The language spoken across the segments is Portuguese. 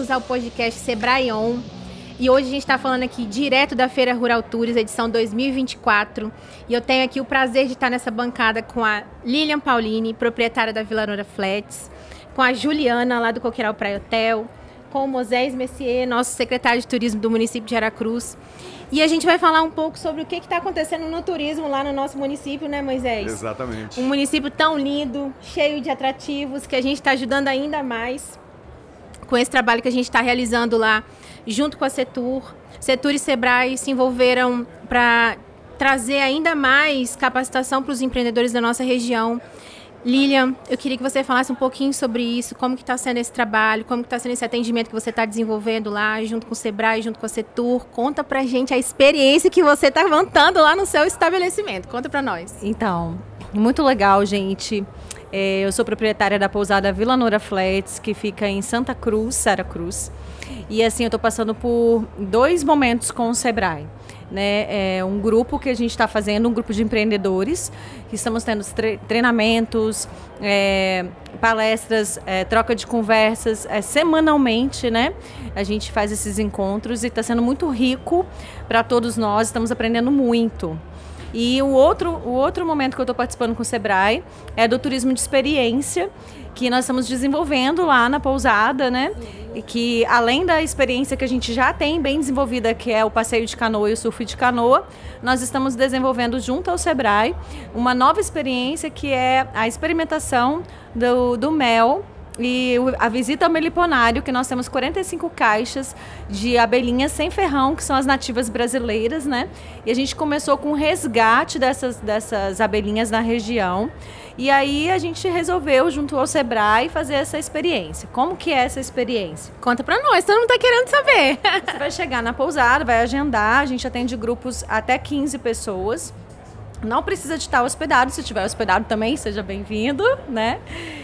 bem-vindos ao podcast Sebrae On. E hoje a gente está falando aqui direto da Feira Rural Tours, edição 2024. E eu tenho aqui o prazer de estar nessa bancada com a Lilian Paulini, proprietária da Vila Noura Flats, com a Juliana, lá do Coqueiral Praia Hotel, com o Moisés Messier, nosso secretário de turismo do município de Aracruz. E a gente vai falar um pouco sobre o que está acontecendo no turismo lá no nosso município, né, Moisés? Exatamente. Um município tão lindo, cheio de atrativos, que a gente está ajudando ainda mais com esse trabalho que a gente está realizando lá, junto com a Setur. Setur e Sebrae se envolveram para trazer ainda mais capacitação para os empreendedores da nossa região. Lilian, eu queria que você falasse um pouquinho sobre isso, como que está sendo esse trabalho, como que está sendo esse atendimento que você está desenvolvendo lá, junto com o Sebrae, junto com a Setur. Conta pra gente a experiência que você está montando lá no seu estabelecimento. Conta pra nós. Então, muito legal, gente. Eu sou proprietária da pousada Vila Noura Flats, que fica em Santa Cruz, Aracruz. E assim, eu estou passando por 2 momentos com o Sebrae. Né, um grupo que a gente está fazendo, um grupo de empreendedores, que estamos tendo treinamentos, palestras, troca de conversas, semanalmente, né? A gente faz esses encontros e está sendo muito rico para todos nós, estamos aprendendo muito. E o outro momento que eu estou participando com o Sebrae é do turismo de experiência, que nós estamos desenvolvendo lá na pousada, né? E que além da experiência que a gente já tem bem desenvolvida, que é o passeio de canoa e o surf de canoa, nós estamos desenvolvendo junto ao Sebrae uma nova experiência que é a experimentação do mel e a visita ao meliponário, que nós temos 45 caixas de abelhinhas sem ferrão, que são as nativas brasileiras, né? E a gente começou com o resgate dessas abelhinhas na região. E aí a gente resolveu, junto ao Sebrae, fazer essa experiência. Como que é essa experiência? Conta pra nós, todo mundo tá querendo saber. Você vai chegar na pousada, vai agendar, a gente atende grupos até 15 pessoas. Não precisa de estar hospedado, se estiver hospedado também, seja bem-vindo, né?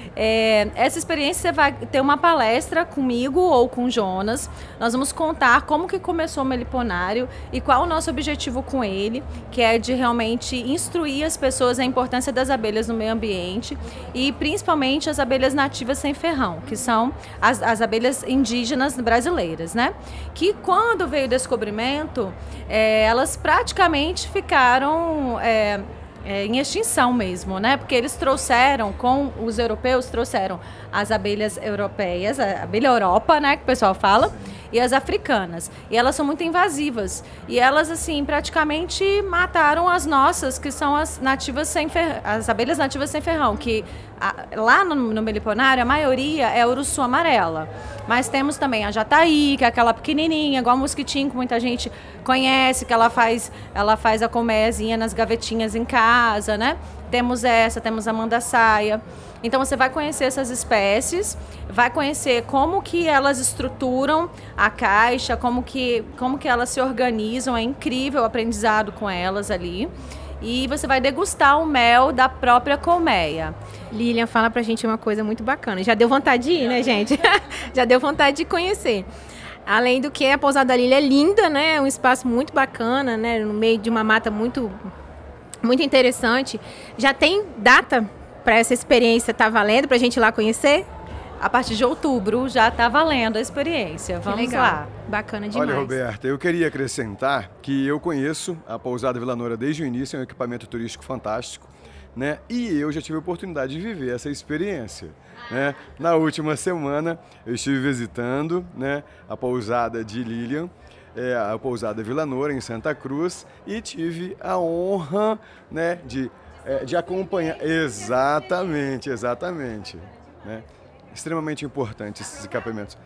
Essa experiência você vai ter uma palestra comigo ou com o Jonas. Nós vamos contar como que começou o meliponário e qual o nosso objetivo com ele, que é de realmente instruir as pessoas a importância das abelhas no meio ambiente e principalmente as abelhas nativas sem ferrão, que são as abelhas indígenas brasileiras, né? Que quando veio o descobrimento, elas praticamente ficaram em extinção mesmo, né? Porque eles trouxeram, com os europeus, trouxeram as abelhas europeias, a abelha Europa, né? Que o pessoal fala, e as africanas. E elas são muito invasivas. E elas, assim, praticamente mataram as nossas, que são as abelhas nativas sem ferrão, que lá no meliponário, a maioria é urussu amarela. Mas temos também a jataí, que é aquela pequenininha, igual a mosquitinho, que muita gente conhece, que ela faz a colmeiazinha nas gavetinhas em casa, né? Temos a mandaçaia. Então você vai conhecer essas espécies, vai conhecer como que elas estruturam a caixa, como que elas se organizam, é incrível o aprendizado com elas ali. E você vai degustar o mel da própria colmeia. Lilian, fala pra gente uma coisa muito bacana. Já deu vontade de ir, né, gente? Já deu vontade de conhecer. Além do que, a pousada da Lilian é linda, né? É um espaço muito bacana, né? No meio de uma mata muito interessante. Já tem data para essa experiência estar valendo, pra gente ir lá conhecer? A partir de outubro já está valendo a experiência. Vamos lá. Bacana demais. Olha, Roberta, eu queria acrescentar que eu conheço a pousada Vila Noura desde o início, é um equipamento turístico fantástico, né? E eu já tive a oportunidade de viver essa experiência, né? Na última semana eu estive visitando, né, a pousada de Lilian, a pousada Vila Noura em Santa Cruz, e tive a honra, né, de acompanhar. Exatamente, né? Extremamente importante esses equipamentos.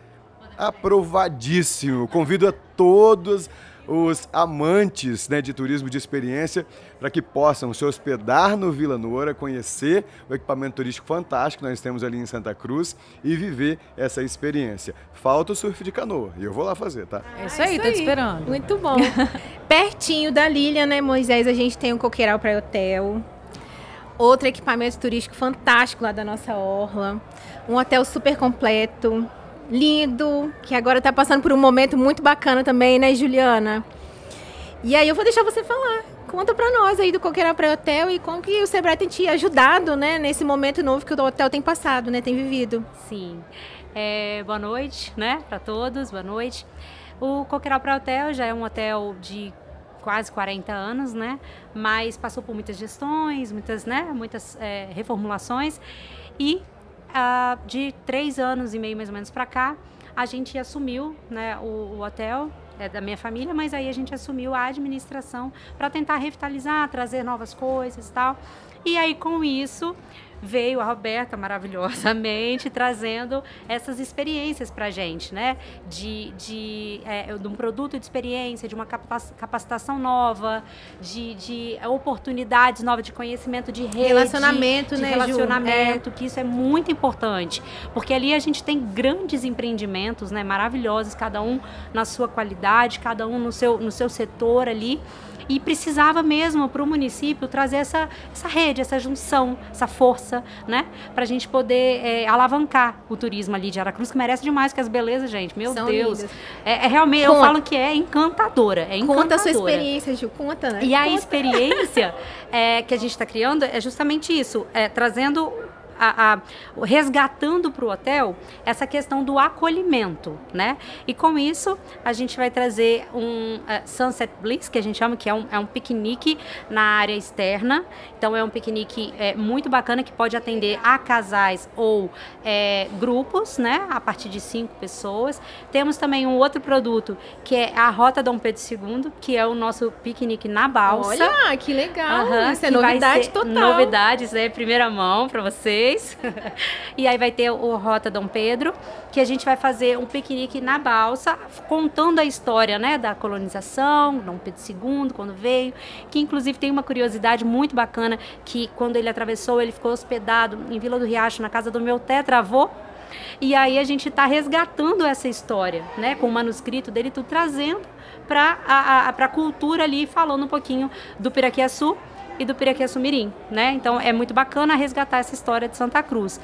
Aprovadíssimo. Convido a todos os amantes, né, de turismo de experiência para que possam se hospedar no Vila Noura, conhecer o equipamento turístico fantástico que nós temos ali em Santa Cruz e viver essa experiência. Falta o surf de canoa e eu vou lá fazer, tá? É isso aí, tô te esperando. Muito bom. Pertinho da Lilian, né, Moisés, a gente tem o Coqueiral Praia Hotel. Outro equipamento turístico fantástico lá da nossa orla. Um hotel super completo, lindo, que agora está passando por um momento muito bacana também, né, Juliana? E aí eu vou deixar você falar. Conta pra nós aí do Coqueiral Praia Hotel e como que o Sebrae tem te ajudado, né, nesse momento novo que o hotel tem passado, né, tem vivido. Sim. Boa noite, né, para todos, boa noite. O Coqueiral Praia Hotel já é um hotel de quase 40 anos, né, mas passou por muitas gestões, muitas reformulações e de 3 anos e meio mais ou menos para cá, a gente assumiu, né, o hotel, é da minha família, mas aí a gente assumiu a administração para tentar revitalizar, trazer novas coisas e tal. E aí com isso veio a Roberta maravilhosamente trazendo essas experiências para a gente, né? De um produto de experiência, de uma capacitação nova, de oportunidades novas de conhecimento, de rede, relacionamento, né, relacionamento, que isso é muito importante, porque ali a gente tem grandes empreendimentos, né, maravilhosos, cada um na sua qualidade, cada um no seu setor ali. E precisava mesmo para o município trazer essa rede, essa junção, essa força, né? Para a gente poder alavancar o turismo ali de Aracruz, que merece demais, que as belezas, gente, meu Deus. Realmente, eu falo que é encantadora. Conta a sua experiência, Gil, conta, né? E a experiência que a gente está criando é justamente isso, trazendo... resgatando para o hotel essa questão do acolhimento, né? E com isso a gente vai trazer um Sunset Bliss, que a gente chama, que é um piquenique na área externa. Então é um piquenique muito bacana, que pode atender a casais ou grupos, né? A partir de 5 pessoas. Temos também um outro produto, que é a Rota Dom Pedro II, que é o nosso piquenique na balsa. Olha, que legal! Isso é novidade total. Novidades, primeira mão para vocês. E aí vai ter o Rota Dom Pedro, que a gente vai fazer um piquenique na balsa, contando a história, né, da colonização, Dom Pedro II, quando veio, que inclusive tem uma curiosidade muito bacana, que quando ele atravessou, ele ficou hospedado em Vila do Riacho, na casa do meu tetravô. E aí a gente está resgatando essa história, né, com o manuscrito dele, tudo trazendo para a cultura ali, falando um pouquinho do Piraquiaçu e do Piraquiaçu-Mirim, né? Então é muito bacana resgatar essa história de Santa Cruz.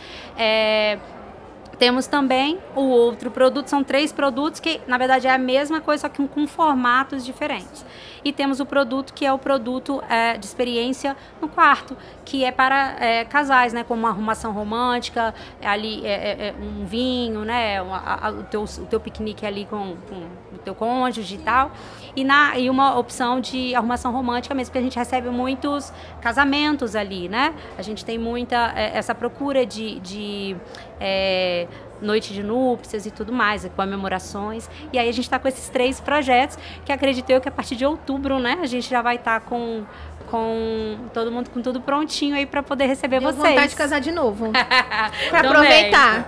Temos também o outro produto, são 3 produtos que na verdade é a mesma coisa, só que com formatos diferentes. E temos o produto que é o produto de experiência no quarto, que é para casais, né, como uma arrumação romântica, ali um vinho, né, o teu piquenique ali com o teu cônjuge e tal. E uma opção de arrumação romântica mesmo, porque a gente recebe muitos casamentos ali, né? A gente tem muita essa procura de noite de núpcias e tudo mais, comemorações. E aí a gente está com esses 3 projetos, que acredito eu que a partir de outubro, né, a gente já vai estar com todo mundo com tudo prontinho aí para poder receber vocês. Vontade de casar de novo. Para aproveitar.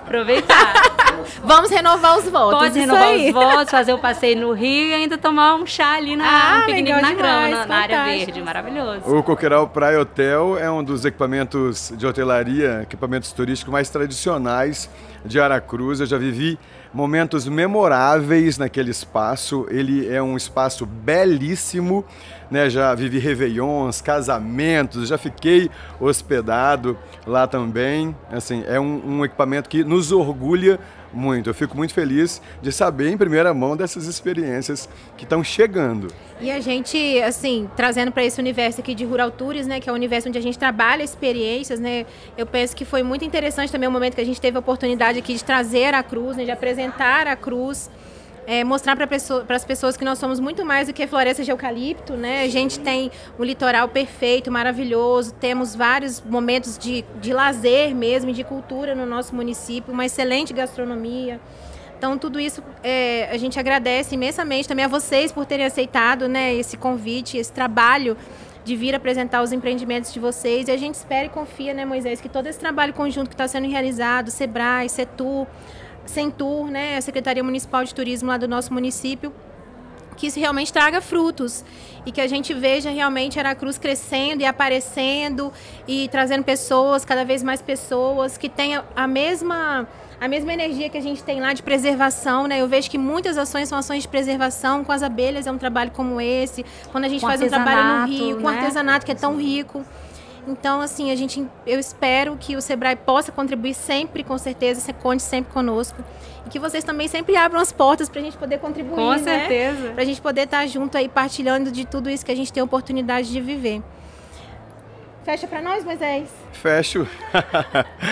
Vamos renovar os votos. Pode renovar os votos, fazer o passeio no Rio e ainda tomar um chá ali no piquenique na grama, na área verde. Maravilhoso. O Coqueiral Praia Hotel é um dos equipamentos de hotelaria, equipamentos turísticos mais tradicionais de Aracruz. Eu já vivi momentos memoráveis naquele espaço. Ele é um espaço belíssimo, né? Já vivi réveillons, casamentos, já fiquei hospedado lá também. Assim, é um equipamento que nos orgulha muito. Eu fico muito feliz de saber em primeira mão dessas experiências que estão chegando. E a gente, assim, trazendo para esse universo aqui de Rural Tours, né, que é o universo onde a gente trabalha experiências, né, eu penso que foi muito interessante também o momento que a gente teve a oportunidade aqui de trazer a Cruz, né, de apresentar a Cruz, mostrar para as pessoas que nós somos muito mais do que florestas de eucalipto, né? A gente tem um litoral perfeito, maravilhoso, temos vários momentos de lazer mesmo, de cultura no nosso município, uma excelente gastronomia. Então, tudo isso a gente agradece imensamente também a vocês por terem aceitado, né, esse convite, esse trabalho de vir apresentar os empreendimentos de vocês. E a gente espera e confia, né, Moisés, que todo esse trabalho conjunto que está sendo realizado, Sebrae, Setur, Sentur, né, a Secretaria Municipal de Turismo lá do nosso município, que isso realmente traga frutos e que a gente veja realmente Aracruz crescendo e aparecendo e trazendo pessoas, cada vez mais pessoas, que tenham a mesma energia que a gente tem lá de preservação, né? Eu vejo que muitas ações são ações de preservação, com as abelhas é um trabalho como esse, quando a gente faz um trabalho no Rio, com artesanato que é tão rico. Então, assim, eu espero que o Sebrae possa contribuir sempre, com certeza, você conte sempre conosco. E que vocês também sempre abram as portas para a gente poder contribuir, com certeza. Para a gente poder estar junto aí, partilhando de tudo isso que a gente tem a oportunidade de viver. Fecha para nós, Moisés? Fecho.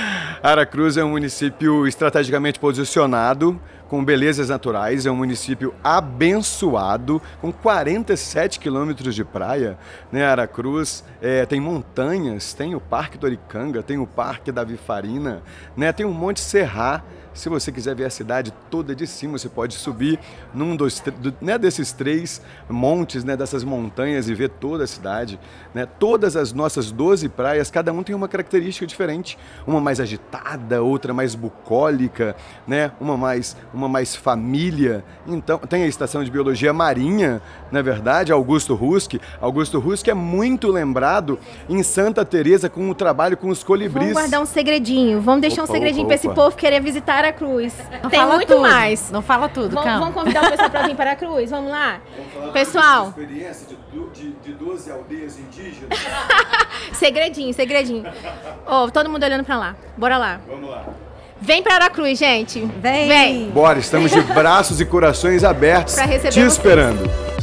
Aracruz é um município estrategicamente posicionado, com belezas naturais, é um município abençoado, com 47 quilômetros de praia, né? Aracruz tem montanhas, tem o Parque do Oricanga, tem o Parque da Vifarina, né? Tem um Monte Serra. Se você quiser ver a cidade toda de cima, você pode subir num desses 3 montes, né, dessas montanhas e ver toda a cidade, né? Todas as nossas 12 praias, cada um tem uma característica diferente. Uma mais agitada, outra mais bucólica, né? Uma mais família. Então, tem a Estação de Biologia Marinha, na verdade, Augusto Husk. Augusto Husk é muito lembrado em Santa Teresa com o trabalho com os colibris. Vamos guardar um segredinho, vamos deixar um segredinho para esse povo querer visitar Aracruz. Tem muito tudo. mais. Não fala tudo, calma. Vamos convidar o pessoal para vir para Aracruz, vamos lá? Pessoal. Experiência de 12 aldeias indígenas. Segredinho. Ó, todo mundo olhando para lá. Bora lá. Vamos lá. Vem para Aracruz, gente. Vem. Bora, estamos de braços e corações abertos Pra receber te vocês. esperando.